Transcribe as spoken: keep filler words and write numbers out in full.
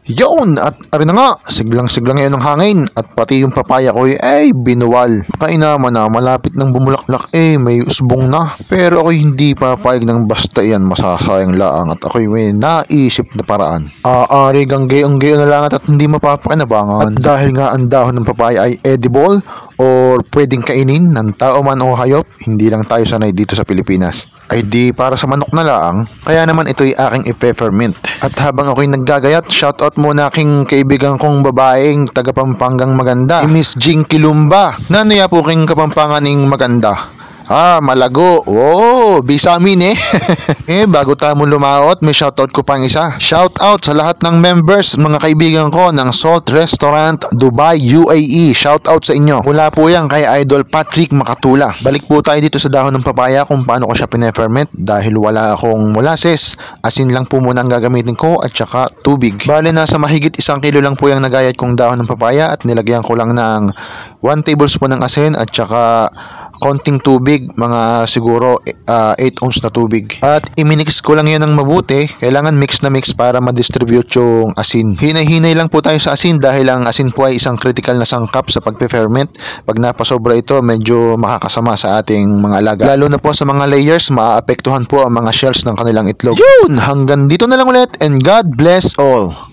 Yun! At ari na nga, siglang-siglang ngayon ng hangin at pati yung papaya ko ay binuwal. Kainama na, malapit ng bumulaklak eh, may usbong na. Pero ako'y hindi papayag ng basta yan, masasayang laang at ako'y may naisip na paraan. Aari gang gayong-gayo na lang at hindi mapapakinabangan. At dahil nga ang dahon ng papaya ay edible or pwedeng kainin ng tao man o hayop, hindi lang tayo sanay dito sa Pilipinas. Ay di para sa manok na laang, kaya naman ito'y aking i-peppermint. At habang ako'y naggagayat, shoutout muna aking kaibigan kong babaeng taga Pampangang maganda, si Miss Jing Kilumba. Nanaya po king Kapampanganing maganda. Ah, malago. Oh, bisamin eh. Eh, bago tayo mo lumaot, may shoutout ko pang isa. Shoutout sa lahat ng members, mga kaibigan ko ng Salt Restaurant, Dubai, U A E. Shoutout sa inyo. Mula po yan kay Idol Patrick Makatula. Balik po tayo dito sa dahon ng papaya kung paano ko siya pine-ferment dahil wala akong molasses. Asin lang po muna ang gagamitin ko at saka tubig. Bale, nasa mahigit isang kilo lang po yung nagayat kong dahon ng papaya at nilagyan ko lang ng one tablespoon ng asin at saka konting tubig, mga siguro uh, eight ounce na tubig. At iminix ko lang yan ng mabuti. Kailangan mix na mix para ma-distribute yung asin. Hinay-hinay lang po tayo sa asin dahil ang asin po ay isang critical na sangkap sa pagpe-ferment. Pag napasobra ito, medyo makakasama sa ating mga alaga. Lalo na po sa mga layers, maaapektuhan po ang mga shells ng kanilang itlog. Yun! Hanggang dito na lang ulit and God bless all!